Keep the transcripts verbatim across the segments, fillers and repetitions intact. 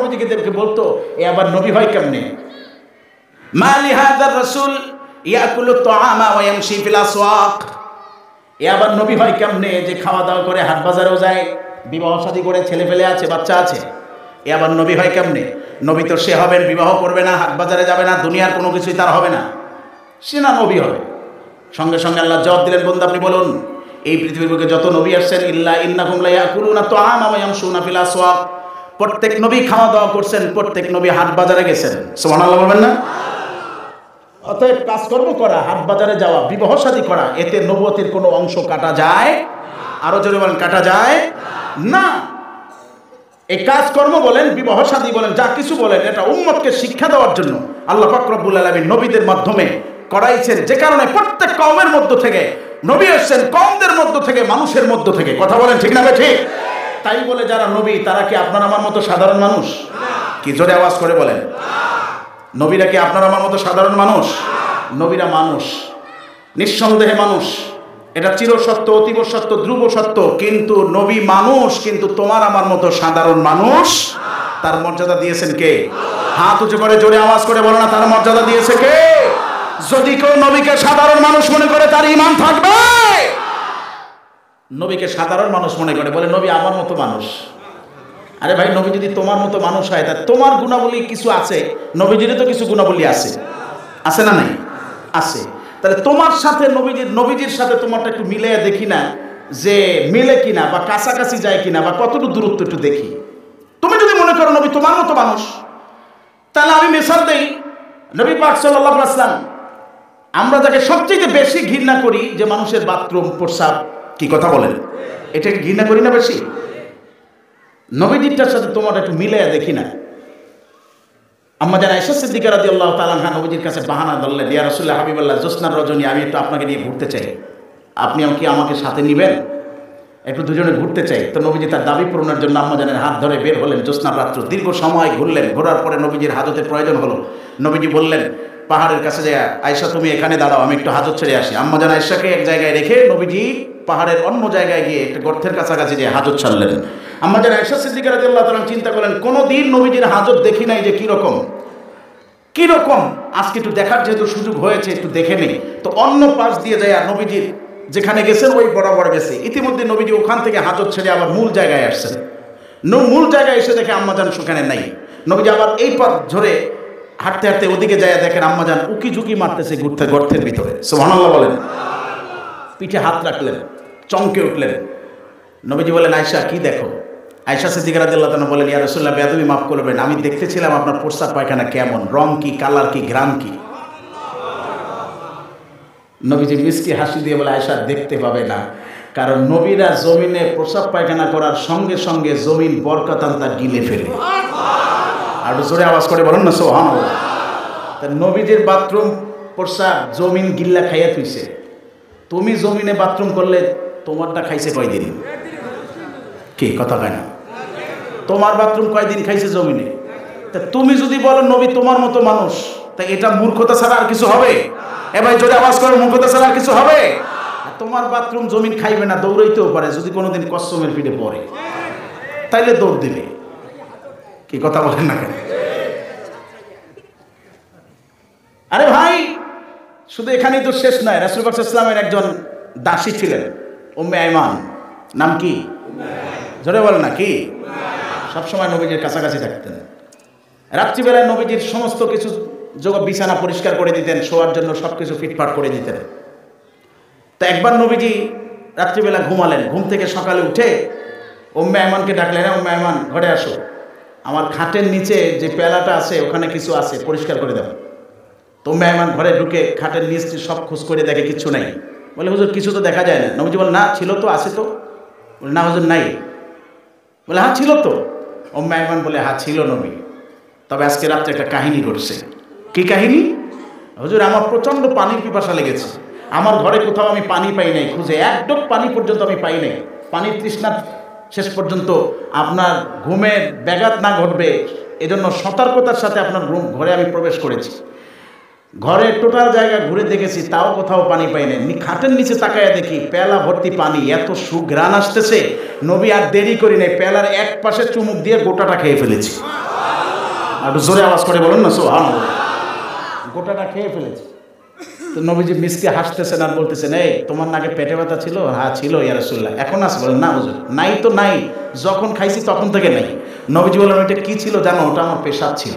নবীজিকে বলতো এ আবার নবী হয় কেমনে, মা লিহাযার রাসূল ইয়াকুলু তাআমা ওয়া ইয়ামশি ফিল আসওয়াক, এ আবার নবী হয় কেমনে যে খাওয়া দাওয়া করে হাট বাজারেও যায়, বিবাহ শাদী করে ছেলে ফেলে আছে, বাচ্চা আছে, এ আবার নবী হয় কেমনে? নবী তো সে হবেন বিবাহ করবে না, হাট বাজারে যাবে না, দুনিয়ার কোনো কিছুই তার হবে না, সে না নবী হবে। সঙ্গে সঙ্গে আল্লাহ জবাব দিলেন, বন্ধু আপনি বলুন এই পৃথিবীর বুকে যত নবী আসছেন ইল্লা ইন্নাকুম লা ইয়াকুলুনা তাআমা ওয়া ইয়ামশুনা ফিল আসওয়াক, প্রত্যেক নবী খাওয়া দাওয়া করছেন, প্রত্যেক নবী হাট বাজারে গেছেন। সুবহানাল্লাহ বলবেন না? অতএব কাজকর্ম করা, হাট বাজারে যাওয়া, বিবাহ শাদী করা, এতে নবুয়তের কোনো অংশ কাটা যায়? আরো জোরে বলেন, কাটা যায় না। এই কাজকর্ম বলেন, বিবাহ শাদী বলেন, যা কিছু বলেন, এটা উম্মতকে শিক্ষা দেওয়ার জন্য আল্লাহ পাক রব্বুল আলামিন নবীদের মাধ্যমে করাইছেন, যে কারণে প্রত্যেক কওমের মধ্য থেকে নবী আসছেন, কওমদের মধ্য থেকে, মানুষের মধ্য থেকে। কথা বলেন ঠিক না ঠিক? তাই বলে যারা নবী তারা কি আপনার আমার মতো সাধারণ মানুষ? কি জোরে আওয়াজ করে বলেন, নবীরা কি আপনার আমার মতো সাধারণ মানুষ? নবীরা মানুষ, নিঃসন্দেহে মানুষ, এটা চির সত্য, অতীব সত্য, ধ্রুব সত্য। কিন্তু নবী মানুষ, কিন্তু তোমার আমার মতো সাধারণ মানুষ। তার মর্যাদা দিয়েছেন কে? হাত উঁচু করে জোরে আওয়াজ করে বলো না, তার মর্যাদা দিয়েছে কে? যদি কেউ নবীকে সাধারণ মানুষ মনে করে তার ঈমান থাকবে। নবীকে সাধারণ মানুষ মনে করে, বলে নবী আমার মতো মানুষ। আরে ভাই, নবী যদি তোমার মতো মানুষ হয় তা তোমার গুণাবলী কিছু আছে, নবীজিরও তো কিছু গুণাবলী আছে, আছে না নাই? আছে। তাহলে তোমার সাথে নবীজির নবীজির সাথে তোমারটা একটু মিলে দেখি না, যে মিলে কিনা বা কাছাকাছি যায় কিনা বা কতটুকু দূরত্ব একটু দেখি। তুমি যদি মনে করো নবী তোমার মতো মানুষ, তাহলে আমি মিসাল দেই, নবী পাক সাল্লাল্লাহু আলাইহি ওয়াসাল্লাম, আমরা যাকে সবচেয়ে বেশি ঘৃণা করি, যে মানুষের বাথরুম প্রস্রাব, কি কথা বলেন, এটাকে ঘৃণা করি না বেশি? নবীজিরটার সাথে তোমার একটু মিলে দেখি না। আম্মা জান আয়েশা সিদ্দিকা রাদিয়াল্লাহু তাআলা আনহা নবীজির কাছে বাহানা ধরলেন, ইয়া রাসূলুল্লাহ হাবিবাল্লাহ, জ্যোৎস্নার রজনী, আমি একটু আপনাকে নিয়ে ঘুরতে চাই, আপনি কি আমাকে সাথে নেবেন? একটু দুজনে ঘুরতে চাই। তো নবীজি তার দাবি পূরণের জন্য আম্মা জানের হাত ধরে বের হলেন জ্যোৎস্নার রাত্র। দীর্ঘ সময় ঘুরলেন, ঘোরার পরে নবীজির হাজতের প্রয়োজন হলো। নবীজি বললেন পাহাড়ের কাছে যায়, আয়েশা তুমি এখানে দাঁড়াও, আমি একটু হাজত ছেড়ে আসি। আম্মা জান আয়েশাকে এক জায়গায় রেখে নবীজি পাহাড়ের অন্য জায়গায় গিয়ে একটা গর্তের কাছাকাছি যে হাজত ছাড়লেন। আম্মা জান আয়েশা সিদ্দিকা রাদিয়াল্লাহু তাআলা চিন্তা করলেন, কোনোদিন নবীজির হাজত দেখি নাই যে কিরকম কিরকম আজকে একটু দেখার যেহেতু সুযোগ হয়েছে, একটু দেখে নেই। তো অন্য পাশ দিয়ে যায় নবীজির যেখানে গেছেন ওই বরাবর গেছে। ইতিমধ্যে নবীজি ওখান থেকে হাজত ছেড়ে আবার মূল জায়গায় আসছেন। মূল জায়গায় এসে দেখে আম্মাজান সেখানে নাই। নবীজি আবার এই পথ ধরে হাঁটতে হাঁটতে ওদিকে যায়, দেখেন আম্মাজান উকি ঝুঁকি মারতেছে ঘুরতে গর্তের ভিতরে। সুবহানাল্লাহ বলেন। পিঠে হাত রাখলেন, চমকে উঠলেন। নবীজি বলেন, আয়েশা কি দেখো? আয়েশা সিদ্দিকা রাদিয়াল্লাহু তাআলা বলেন, ইয়া রাসূলুল্লাহ বেয়াদবি মাফ করবেন, আমি দেখতেছিলাম আপনার প্রস্রাব পায়খানা কেমন, রং কি, কালার কি, ঘ্রাণ কি। নবীজি মিষ্টি হাসি দিয়ে বলে, আয়েশা দেখতে পাবে না, কারণ নবীরা জমিনে প্রস্রাব পায়খানা করার সঙ্গে সঙ্গে জমিন বরকতান তা গিলে ফেলে। আর জোরে আওয়াজ করে বলেন না সুবহানাল্লাহ। তা নবীজির বাথরুম প্রস্রাব জমিন গিল্লা খাইয়া থুইছে। তুমি জমিনে বাথরুম করলে তোমারটা খাইছে কয়দিন? কি কথা কয় না? তোমার বাথরুম কয়দিন খাইছে জমিনে? তা তুমি যদি বলো নবী তোমার মতো মানুষ, তা এটা মূর্খতা ছাড়া আর কিছু হবে? এ ভাই জোরে আওয়াজ করে, মূর্খতা ছাড়া আর কিছু হবে? তোমার বাথরুম জমিন খাইবে না, দৌড়াইতেও পারে, যদি কোনোদিন কসমের পিঠে পড়ে তাইলে দৌড় দিবে। কি কথা বলেন না কেন? আরে ভাই, শুধু এখানেই তো শেষ নয়। রাসূল পাক সাল্লাল্লাহু আলাইহি ওয়াসাল্লামের একজন দাসী ছিলেন, উম্মে আইমান। নাম কি? জোরে বলেন না কি? সবসময় নবীজির কাছাকাছি থাকতেন। রাত্রিবেলায় নবীজির সমস্ত কিছু জগৎ বিছানা পরিষ্কার করে দিতেন, শোয়ার জন্য সব কিছু ফিটফাট করে দিতেন। তো একবার নবীজি রাত্রিবেলা ঘুমালেন, ঘুম থেকে সকালে উঠে উম্মে আইমানকে ডাকলেন, উম্মে আইমান ঘরে আসো, আমার খাটের নিচে যে পেলাটা আছে ওখানে কিছু আছে, পরিষ্কার করে দাও। তো উম্মে আইমান ঘরে ঢুকে খাটের নিচ সব খোঁজ করে দেখে কিচ্ছু নাই। বলে, হুজুর কিছু তো দেখা যায় না। নবীজি বলেন, না ছিল তো, আছে তো। বলে, না হুজুর নাই। বলে, হ্যাঁ ছিল তো। উম্মে আইমান বলে, হ্যাঁ ছিল নবী, তবে আজকে রাত্রে একটা কাহিনী ঘটছে। কি কাহিনী? হুজুর আমার প্রচণ্ড পানির পিপাসা লেগেছে, আমার ঘরে কোথাও আমি পানি পাই নাই, খুঁজে এক ডোক পানি পর্যন্ত আমি পাই নাই। পানির তৃষ্ণা শেষ পর্যন্ত আপনার ঘুমের ব্যাঘাত না ঘটবে এজন্য সতর্কতার সাথে আপনার রুম ঘরে আমি প্রবেশ করেছি। ঘরে টোটাল জায়গা ঘুরে দেখেছি, তাও কোথাও পানি পাই নাই। খাটের নিচে তাকায় দেখি পেলা ভর্তি পানি, এত সুঘ্রাণ আসতেছে। নবী আর দেরি করি নাই, পেলার এক পাশে চুমুক দিয়ে গোটাটা খেয়ে ফেলেছি। একটু জোরে আওয়াজ করে বলুন না সুবহানাল্লাহ। গোটাটা খেয়ে ফেলেছে। তো নবীজি মিসকে হাসতেছেন আর বলতেছেন, এই তোমার নাকি পেটে ব্যথা ছিল? হ্যাঁ ছিল ইয়া রাসূলুল্লাহ। এখন আছে? বলেন না হুজুর, নাই তো নাই, যখন খাইছি তখন থেকে নাই। নবীজি বললেন, ওইটা কি ছিল জানো? ওটা আমার পেশাব ছিল।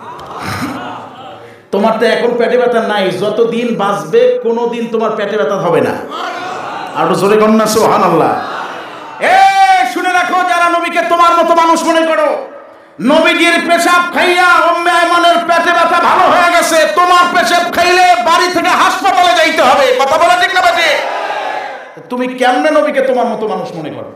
তোমার তো এখন পেটে ব্যথা নাই, যতদিন বাঁচবে কোনোদিন তোমার পেটে ব্যথা হবে না। আর জোরে কর না সুবহানাল্লাহ। এ শুনে রাখো, যারা নবীকে তোমার মতো মানুষ মনে করো, নবীজির পেশাব খাইয়া উম্মে আয়মানের পেটে ব্যথা ভালো হয়ে গেছে, তোমার পেশাব খাইলে বাড়ি থেকে হাসপাতালে যাইতে হবে। কথা বলা ঠিক না বেটি? তুমি কেমনে নবীকে তোমার মতো মানুষ মনে করো?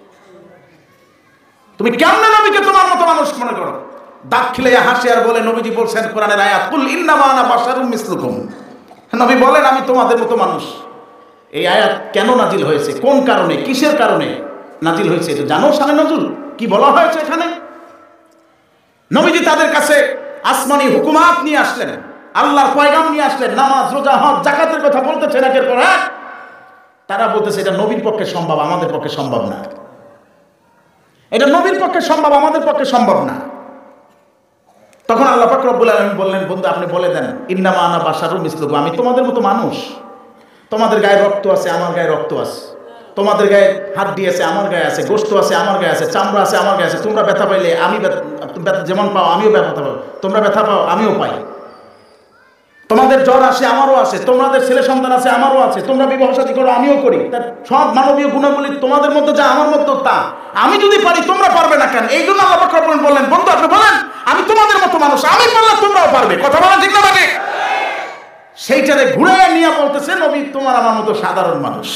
তুমি কেমনে নবীকে তোমার মতো মানুষ মনে করো? দাঁত খিলাইয়া হাসি আর বলে, নবীজি বলছেন কোরআনের আয়াত, কুল ইন্নামা আনা বাশারুম মিসলুকুম। নবী বলেন, আমি তোমাদের মতো মানুষ। এই আয়াত কেন নাজিল হয়েছে, কোন কারণে, কিসের কারণে নাজিল হয়েছে এটা জানো? শানে নজুল কি বলা হয়েছে এখানে? নবীজি তাদের কাছে আসমানি হুকুমাত নিয়ে আসলেন, আল্লাহর পয়গাম নিয়ে আসলেন, নামাজ, রোজা, হজ, যাকাতের কথা বলতেছেন একের পর এক। তারা বলতেছে এটা নবীর পক্ষে সম্ভব, আমাদের পক্ষে সম্ভব না। এটা নবীর পক্ষে সম্ভব, আমাদের পক্ষে সম্ভব না। তখন আল্লাহ পাক রব্বুল আলামিন বললেন, বন্ধু আপনি বলে দেন, ইন্নামা আনা বাশারুম মিসলুকুম, আমি তোমাদের মতো মানুষ। তোমাদের গায়ে রক্ত আছে, আমার গায়ে রক্ত আছে। তোমাদের গায়ে হাড্ডি আছে, আমার গায়ে আছে। গোশত আছে, আমার গায়ে আছে। চামড়া আছে, আমার গায়ে আছে। তোমরা ব্যথা পাইলে আমি ব্যথা যেমন পাও আমিও ব্যথা পাও, তোমরা ব্যথা পাও আমিও পাই। তোমাদের জ্বর আসে, আমারও আসে। তোমাদের ছেলে সন্তান আছে, আমারও আছে। তোমরা বিবাহ শাদী করো, আমিও করি। তার সব মানবীয় গুণাবলী তোমাদের মধ্যে যা আমার মধ্যে তা। আমি যদি পারি তোমরা পারবে না কেন? এই জন্য আল্লাহ পাক রব্বুল বললেন, বন্ধু আপনি বলেন আমি তোমাদের মতো মানুষ, আমি পারলে তোমরাও পারবে। কথা বলা ঠিক না মানে? সেইটারে ঘুরে নিয়ে বলতেছে, নবী তোমার আমার মতো সাধারণ মানুষ।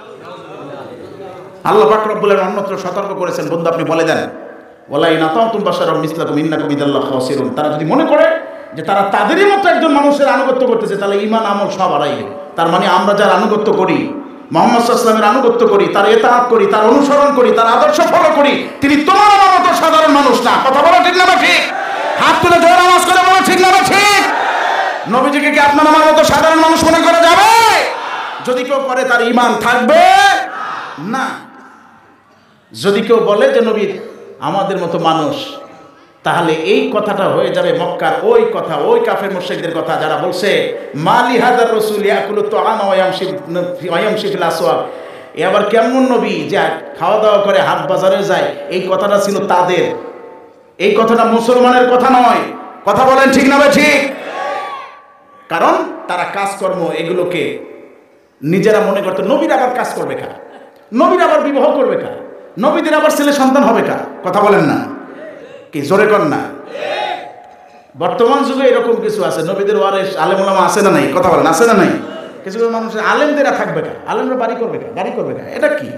আল্লাহ পাক রব্বুল আলামিন অন্যত্র সতর্ক করেছেন, বন্ধু আপনি বলে দেন, ওয়ালা ইন আতাউতুম বাশারাম মিসলাকুম ইন্নাকুম ইদাল্লাহু খাসিরুন। তারা যদি মনে করে যে তারা তাদেরই মতো একজন মানুষের আনুগত্য করতেছে, তাহলে ঈমান আমল সব হারাইবে। তার মানে আমরা যার আনুগত্য করি, মুহাম্মদ সাল্লাল্লাহু আলাইহি ওয়াসাল্লামের আনুগত্য করি, তার ইতাআত করি, তার অনুসরণ করি, তার আদর্শ ফলো করি, তিনি তোমার আমার মতো সাধারণ মানুষ না। কথা বলো ঠিক না বা ঠিক? হাত তুলে জোরে আওয়াজ করে বলো ঠিক না বা ঠিক? নবীজিকে কি আপনার আমার মতো সাধারণ মানুষ মনে করা যাবে? যদি কেউ করে তার ঈমান থাকবে না। যদি কেউ বলে যে নবী আমাদের মতো মানুষ, তাহলে এই কথাটা হয়ে যাবে মক্কার ওই কথা, ওই কাফের মুশরিকদের কথা যারা বলছে মালি হাদার রাসূল ইয়াকুলু তুআমা ওয়া ইয়ামশি ওয়া ইয়ামশি ফিল আসওয়াক। এ আবার কেমন নবী যে খাওয়া দাওয়া করে হাট বাজারে যায়? এই কথাটা ছিল তাদের, এই কথাটা মুসলমানের কথা নয়। কথা বলেন ঠিক না ভাই ঠিক? কারণ তারা কাজকর্ম এগুলোকে নিজেরা মনে করতো। নবীর আবার কাজ করবে কা? নবীর আবার বিবাহ করবে কা? নবীদের আবার ছেলে সন্তান হবে কা? কথা বলেন না কি? জোরে কর না। বর্তমান যুগে এরকম কিছু আছে, নবীদের ওয়ারিস আলেম ওলামা আছে না নাই? কথা বলেন আছে না নাই? কিছু কিছু মানুষের আলেমদেরা থাকবে কা? আলেমরা বাড়ি করবে কা? গাড়ি করবে কা? এটা কি?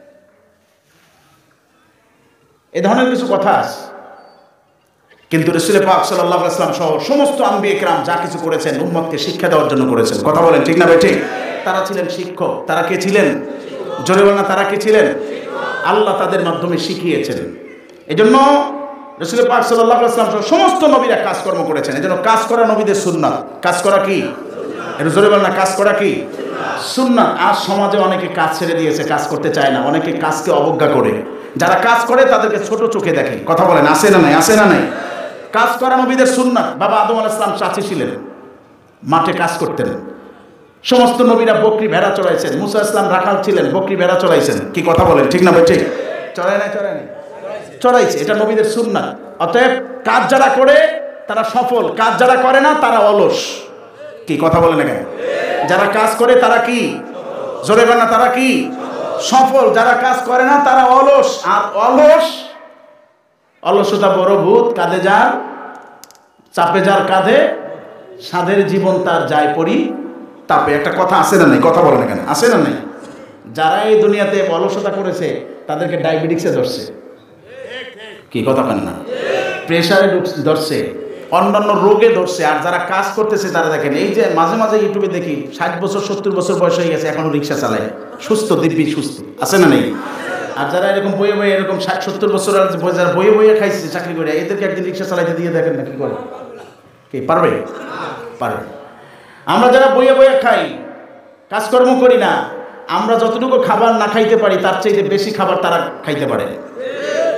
এই ধরনের কিছু কথা আছে। কিন্তু রাসূল পাক সাল্লাল্লাহু আলাইহি ওয়াসাল্লাম সহ সমস্ত আম্বিয়া কিরাম যা কিছু করেছেন উম্মতকে শিক্ষা দেওয়ার জন্য করেছেন। কথা বলেন ঠিক না ভাই ঠিক? তারা ছিলেন শিক্ষক। তারা কে ছিলেন? জোরে বলেন না, তারা কে ছিলেন? আল্লাহ তাদের মাধ্যমে শিখিয়েছেন। এজন্য রাসূল পাক সাল্লাল্লাহু আলাইহি ওয়াসাল্লাম সহ সমস্ত নবীরা কাজকর্ম করেছেন। এজন্য কাজ করা নবীদের সুন্নাত। কাজ করা কি? এটা জোরে বলেন না, কাজ করা কি? সুন্নাত। আজ সমাজে অনেকে কাজ ছেড়ে দিয়েছে, কাজ করতে চায় না, অনেকে কাজকে অবজ্ঞা করে। যারা কাজ করে তাদেরকে ছোট চোখে দেখে। কথা বলেন আছে না নাই? আছে না নাই? কাজ করা নবীদের সুন্নাত। বাবা আদম আলাইহিস সালাম চাচী ছিলেন, মাঠে কাজ করতেন। সমস্ত নবীরা বকরি ভেড়া চড়াইছেন। মুসা ইসলাম রাখাল ছিলেন, বকরি ভেড়া চড়াইছেন। কি কথা বলেন ঠিক না ভাই ঠিক? চড়ায় নাই? চড়ায় নাই? চড়াইছে। এটা নবীদের সুন্নাত। অতএব কাজ যারা করে তারা সফল, কাজ যারা করে না তারা অলস। কি কথা বলেন না কেন? যারা কাজ করে তারা কি? জোরে বলেন না, তারা কি? সফল। যারা কাজ করে না তারা অলস। আর অলস, অলসতা বড় ভূত, কাঁধে যার চাপে যার কাঁধে, সাধের জীবন তার যায় পরি তাপে। একটা কথা আছে না নাই? কথা বলে না কেন? আছে না নাই? যারা এই দুনিয়াতে অলসতা করেছে তাদেরকে ডায়াবেটিক্সে ধরছে। কি কথা কেন না? প্রেশারে ধরছে, অন্যান্য রোগে ধরছে। আর যারা কাজ করতেছে তারা দেখেন, এই যে মাঝে মাঝে ইউটিউবে দেখি ষাট বছর সত্তর বছর বয়স হয়ে গেছে এখনো রিক্সা চালায়, সুস্থ দিব্যি সুস্থ। আছে না নেই? আর যারা এরকম বইয়ে বইয়ে এরকম ষাট সত্তর বছর যারা বইয়ে বইয়ে খাইছে চাকরি করে, এদেরকে একদিন রিক্সা চালাইতে দিয়ে দেখেন না কি করে? কি পারবে? পারবে। আমরা যারা বইয়ে বইয়ে খাই, কাজকর্ম করি না, আমরা যতটুকু খাবার না খাইতে পারি তার চাইতে বেশি খাবার তারা খাইতে পারে।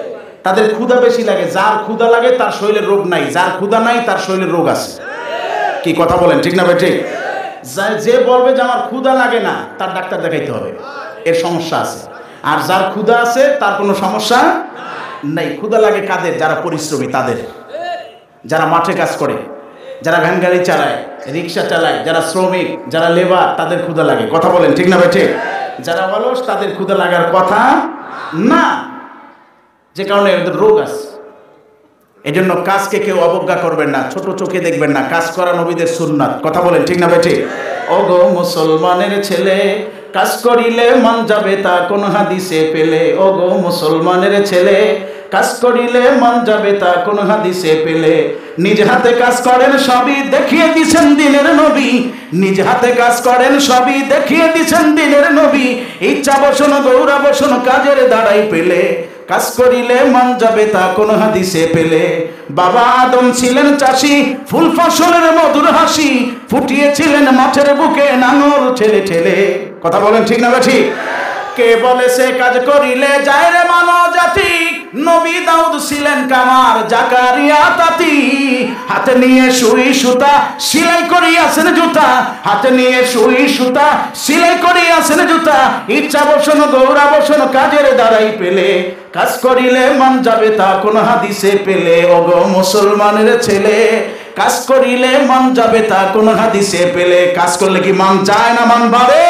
তাদের ক্ষুধা বেশি লাগে। যার ক্ষুধা লাগে তার শরীরে রোগ নাই, যার ক্ষুধা নাই তার শরীরে রোগ আছে। কি কথা বলেন, ঠিক না ভাই? ঠিক। যে বলবে যে আমার ক্ষুধা লাগে না, তার ডাক্তার দেখাইতে হবে, এর সমস্যা আছে। আর যার ক্ষুধা আছে তার কোনো সমস্যা নাই। ক্ষুধা লাগে কাদের? যারা পরিশ্রমী, তাদের, যারা মাঠে কাজ করে, যারা ভ্যান গাড়ি চালায়, রিক্সা চালায়, যারা শ্রমিক, যারা লেবার, তাদের ক্ষুধা লাগে। কথা বলেন, ঠিক না ভাই? ঠিক। যারা অলস তাদের ক্ষুধা লাগার কথা না, যে কারণে এদের রোগ আছে। এই জন্য কাজকে কেউ অবজ্ঞা করবেন না, ছোট চোখে দেখবেন না। কাজ করা নবীদের সুন্নাত। কথা বলেন, ঠিক না ভাই? ঠিক। ওগো মুসলমানের ছেলে, কাজ করিলে মন যাবে তা কোন হাদিসে পেলে? ওগো মুসলমানের ছেলে, কাজ করিলে মন যাবে তা কোন হাদিসে পেলে? নিজ হাতে কাজ করেন সবই দেখিয়ে দিছেন দিনের নবী, নিজ হাতে কাজ করেন সবই দেখিয়ে দিছেন দিনের নবী। ইচ্ছা বসন গৌরা বসন কাজের দ্বারাই পেলে, কাজ করিলে মন যাবে তা কোন হাদিসে পেলে? বাবা আদম ছিলেন চাষি, ফুল ফসলের মধুর হাসি, ফুটিয়েছিলেন মাঠের বুকে নাঙল ঠেলে ঠেলে। কথা বলেন, ঠিক না বেঠি? কে বলে সে কাজ করিলে যায় রে মানব জাতি? নবী দাউদ ছিলেন কামার, জাকারিয়া তাঁতি। হাতে নিয়ে সুই সুতা সেলাই করিয়াছেন জুতা, হাতে নিয়ে সুই সুতা সেলাই করিয়াছেন জুতা। ইচ্ছা বসন গৌরা বসন কাজের দ্বারাই পেলে, কাজ করিলে মন যাবে তা কোন হাদিসে পেলে? ওগো মুসলমানের ছেলে, কাজ করিলে মন যাবে তা কোন হাদিসে পেলে? কাজ করলে কি মান যায় না মান বাড়ে?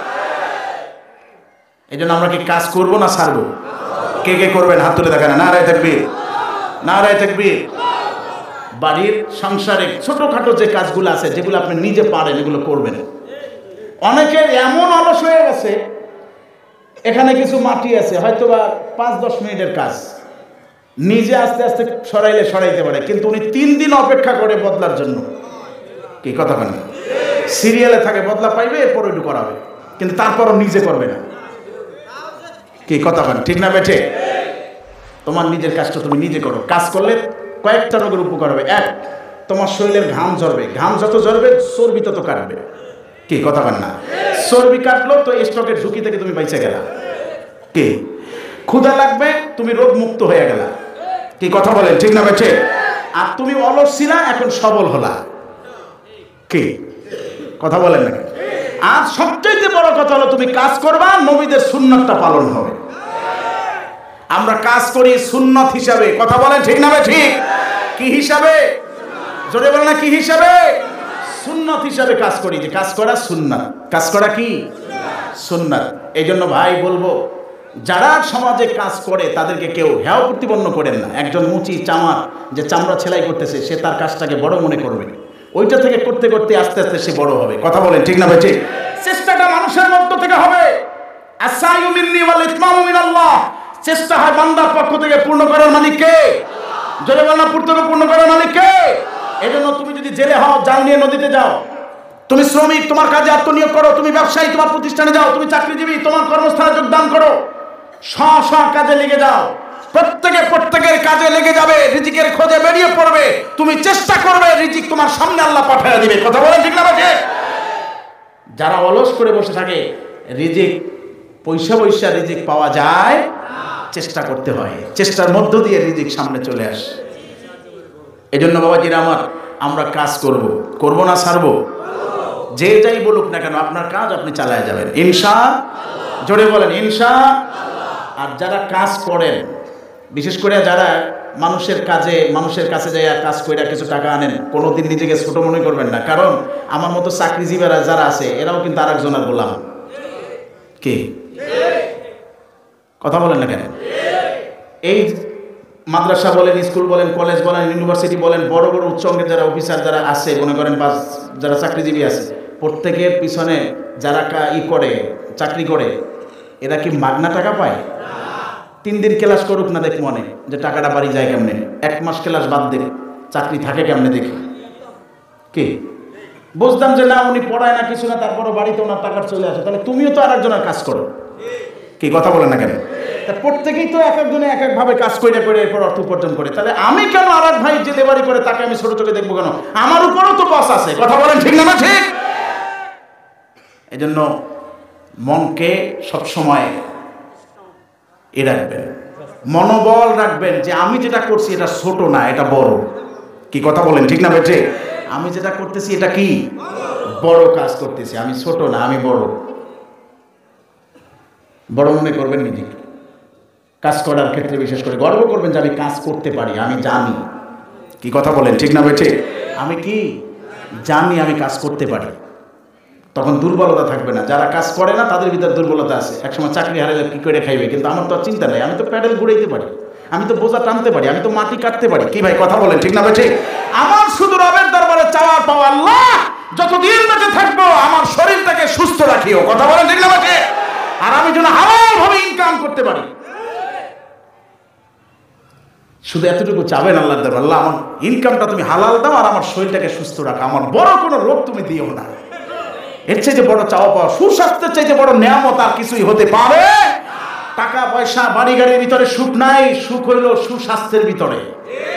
এই জন্য আমরা কি কাজ করবো না ছাড়বো? কে কে করবেন হাত তুলে দেখেন। নারায়ে তাকবীর, নারায়ে তাকবীর। বাড়ির সংসারে ছোটখাটো যে কাজগুলো আছে, যেগুলো আপনি নিজে পারেন, এগুলো করবেন। অনেকের এমন অলস হয়ে গেছে, এখানে কিছু মাটি আছে, হয়তো বা পাঁচ দশ মিনিটের কাজ, নিজে আস্তে আস্তে সরাইলে সরাইতে পারে, কিন্তু উনি তিন দিন অপেক্ষা করে বদলার জন্য। কি কথা বলেন? সিরিয়ালে থাকে, বদলা পাইবে, এরপর ওইটু করাবে, কিন্তু তারপরও নিজে করবে না। কি কথা বলেন, ঠিক না বেঠে? তোমার নিজের কাজটা তুমি নিজে করো। কাজ করলে কয়েকটা রোগের উপকার হবে। এক, তোমার শরীরের ঘাম ঝরবে, ঘাম যত ঝরবে চর্বি তত কাটবে। কি কথা বলেন না? চর্বি কাটলো তো স্ট্রোকের ঝুঁকি থেকে তুমি বাইচে গেলা। কি ক্ষুধা লাগবে, তুমি রোগ মুক্ত হয়ে গেলা। কি কথা বলেন, ঠিক না বেঠে? আর তুমি অলস ছিলা, এখন সবল হলা। কি কথা বলেন না? আর সবচেয়ে বড় কথা হলো তুমি কাজ করবা, নবীদের সুন্নাতটা পালন হবে। আমরা কাজ করি সুন্নাত হিসাবে। কথা বলেন, ঠিক না ভাই? ঠিক। কি হিসাবে? জোরে বলেন না, কি হিসাবে? সুন্নাত হিসাবে কাজ করি। যে কাজ করা সুন্নাত, কাজ করা কি সুন্নাত। এই জন্য ভাই বলবো, যারা সমাজে কাজ করে তাদেরকে কেউ হেয় প্রতিপন্ন করেন না। একজন মুচি চামার যে চামড়া সেলাই করতেছে, সে তার কাজটাকে বড় মনে করবে, ওইটা থেকে করতে করতে আস্তে আস্তে সে বড় হবে। কথা বলেন, ঠিক না ভাই? ঠিক। চেষ্টাটা মানুষের মধ্য থেকে হবে। আসায়ু মিন্নি ওয়াল ইতমামু মিনাল্লাহ। চেষ্টা হয় বান্দার পক্ষ থেকে, পূর্ণ করার মালিক কে? জোরে বলেন না, পূর্ণ করার মালিক কে? এই জন্য তুমি যদি জেলে হও, জাল নিয়ে নদীতে যাও, তুমি শ্রমিক, তোমার কাজে আত্মনিয়োগ করো, তুমি ব্যবসায়ী, তোমার প্রতিষ্ঠানে যাও, তুমি চাকরিজীবী, তোমার কর্মস্থানে যোগদান করো, স্ব স্ব কাজে লেগে যাও। প্রত্যেকে প্রত্যেকের কাজে লেগে যাবে, রিজিকের খোঁজে বেরিয়ে পড়বে। তুমি চেষ্টা করবে, রিজিক তোমার সামনে আল্লাহ পাঠিয়ে দিবে। কথা বলেন, ঠিক না ভাই? যারা অলস করে বসে থাকে, রিজিক পয়সা পয়সা রিজিক পাওয়া যায়, চেষ্টা করতে হয়, চেষ্টার মধ্য দিয়ে রিজিক সামনে চলে আসে। এই জন্য বাবাজিরা আমার, আমরা কাজ করব, করব না ছাড়বো? যে যাই বলুক না কেন, আপনার কাজ আপনি চালায় যাবেন ইনশাআল্লাহ। জোরে বলেন ইনশাআল্লাহ। আর যারা কাজ করেন, বিশেষ করে যারা মানুষের কাজে, মানুষের কাছে যাইয়া কাজ করে কিছু টাকা আনেন, কোনোদিন নিজেকে ছোট মনে করবেন না। কারণ আমার মতো চাকরিজীবীরা যারা আছে, এরাও কিন্তু আর একজনের গোলাম। কি কথা বলেন না কেন? এই মাদ্রাসা বলেন, স্কুল বলেন, কলেজ বলেন, ইউনিভার্সিটি বলেন, বড় বড় উচ্চ অঙ্গের যারা অফিসার যারা আছে, মনে করেন, বা যারা চাকরিজীবী আছে, প্রত্যেকের পিছনে যারা ই করে, চাকরি করে, এরা কি মাগনা টাকা পায়? তিন দিন ক্লাস করুক না, দেখ মনে যে টাকাটা বাড়ি যায় কেমনে। এক মাস ক্লাস বাদ দেখ, চাকরি থাকে কেমনে দেখি। কি বুঝতাম যে না, উনি পড়ায় না, কিছু না, তারপরও বাড়িতে ওনার টাকা চলে আসে, তাহলে তুমিও তো আর একজনের কাজ করো। কি কথা বলেন না কেন? প্রত্যেকেই তো এক একজনে এক এক ভাবে কাজ করে করে এরপর অর্থ উপার্জন করে, তাহলে আমি কেন আর এক ভাই যে লেবারি করে তাকে আমি ছোট চোখে দেখবো কেন? আমার উপরও তো বস আছে। কথা বলেন, ঠিক না? ঠিক। এই জন্য মনকে সবসময় এ রাখবেন, মনোবল রাখবেন যে আমি যেটা করছি এটা ছোট না, এটা বড়। কি কথা বলেন, ঠিক না বেঠে? আমি যেটা করতেছি এটা কি বড় কাজ করতেছি, আমি ছোট না, আমি বড়। বড় মনে করবেন নিজেকে। কাজ করার ক্ষেত্রে বিশেষ করে গর্ব করবেন যে আমি কাজ করতে পারি, আমি জানি। কি কথা বলেন, ঠিক না বেঠে? আমি কি জানি, আমি কাজ করতে পারি। তখন দুর্বলতা থাকবে না। যারা কাজ করে না তাদের ভিতরে দুর্বলতা আছে। একসময় চাকরি হারালে কি করে খাইবে, কিন্তু আমার তো আর চিন্তা নেই, আমি তো প্যাডেল ঘুরাইতে পারি, আমি তো বোঝা টানতে পারি, আমি তো মাটি কাটতে পারি। কি ভাই কথা বলেন, ঠিক না বেঠে? আমার শুধু রবের দরবারে চাওয়ার পাওয়া, আল্লাহ যতদিন বেঁচে থাকবো আমার শরীরটাকে সুস্থ রাখিও। কথা বলেন, ঠিক না বেঠে? আর আমি যেন হালাল ভাবে ইনকাম করতে পারি। শুধু এতটুকু চাবেন আল্লাহর দরবারে, আল্লাহ আমার ইনকামটা তুমি হালাল দাও আর আমার শরীরটাকে সুস্থ রাখো, আমার বড় কোনো রোগ তুমি দিও না। এর চাইতে বড় চাওয়া পাওয়া, সুস্বাস্থ্যের চাইতে বড় নেয়ামত আর কিছুই হতে পারে। টাকা পয়সা বাড়ি গাড়ির ভিতরে সুখ নাই, সুখ হইল সুস্বাস্থ্যের ভিতরে।